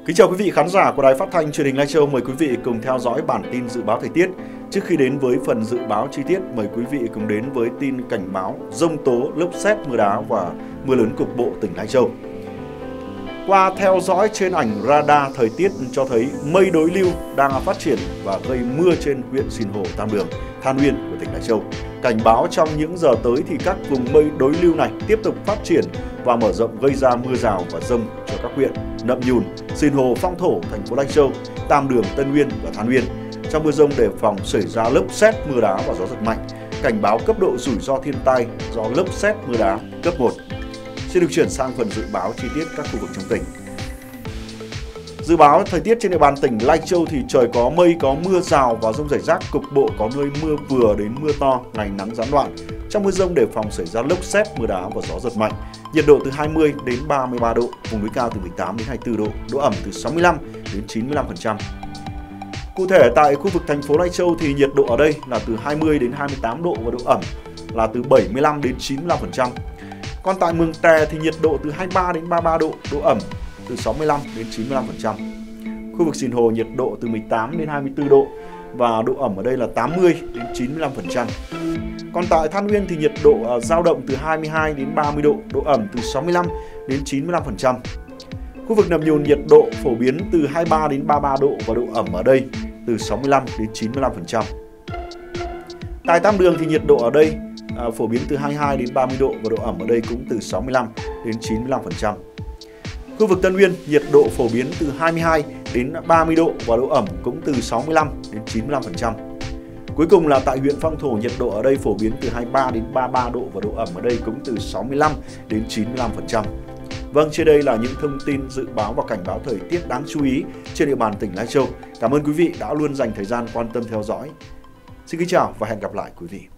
Kính chào quý vị khán giả của Đài Phát thanh Truyền hình Lai Châu. Mời quý vị cùng theo dõi bản tin dự báo thời tiết. Trước khi đến với phần dự báo chi tiết, mời quý vị cùng đến với tin cảnh báo dông tố, lốc sét, mưa đá và mưa lớn cục bộ tỉnh Lai Châu. Qua theo dõi trên ảnh radar thời tiết cho thấy mây đối lưu đang phát triển và gây mưa trên huyện Sìn Hồ, Tam Đường, Than Uyên của tỉnh Lai Châu. Cảnh báo trong những giờ tới thì các vùng mây đối lưu này tiếp tục phát triển và mở rộng gây ra mưa rào và dông cho các huyện Nậm Nhùn, Sìn Hồ, Phong Thổ, thành phố Lai Châu, Tam Đường, Tân Uyên và Than Uyên. Trong mưa dông đề phòng xảy ra lốc sét, mưa đá và gió giật mạnh. Cảnh báo cấp độ rủi ro thiên tai do lốc sét, mưa đá cấp 1. Xin được chuyển sang phần dự báo chi tiết các khu vực trong tỉnh. Dự báo thời tiết trên địa bàn tỉnh Lai Châu thì trời có mây, có mưa rào và dông rải rác, cục bộ có nơi mưa vừa đến mưa to, ngày nắng gián đoạn. Trong mưa dông đề phòng xảy ra lốc sét, mưa đá và gió giật mạnh. Nhiệt độ từ 20 đến 33 độ, vùng núi cao từ 18 đến 24 độ, độ ẩm từ 65 đến 95%. Cụ thể tại khu vực thành phố Lai Châu thì nhiệt độ ở đây là từ 20 đến 28 độ và độ ẩm là từ 75 đến 95%. Còn tại Mường Tè thì nhiệt độ từ 23 đến 33 độ, độ ẩm từ 65 đến 95%. Khu vực Sìn Hồ nhiệt độ từ 18 đến 24 độ và độ ẩm ở đây là 80 đến 95%. Còn tại Than Uyên thì nhiệt độ dao động từ 22 đến 30 độ, độ ẩm từ 65 đến 95%. Khu vực Nậm Nhùn nhiệt độ phổ biến từ 23 đến 33 độ và độ ẩm ở đây từ 65 đến 95%. Tại Tam Đường thì nhiệt độ ở đây phổ biến từ 22 đến 30 độ và độ ẩm ở đây cũng từ 65 đến 95%. Khu vực Tân Uyên nhiệt độ phổ biến từ 22 đến 30 độ và độ ẩm cũng từ 65 đến 95%. Cuối cùng là tại huyện Phong Thổ nhiệt độ ở đây phổ biến từ 23 đến 33 độ và độ ẩm ở đây cũng từ 65 đến 95%. Vâng, trên đây là những thông tin dự báo và cảnh báo thời tiết đáng chú ý trên địa bàn tỉnh Lai Châu. Cảm ơn quý vị đã luôn dành thời gian quan tâm theo dõi. Xin kính chào và hẹn gặp lại quý vị.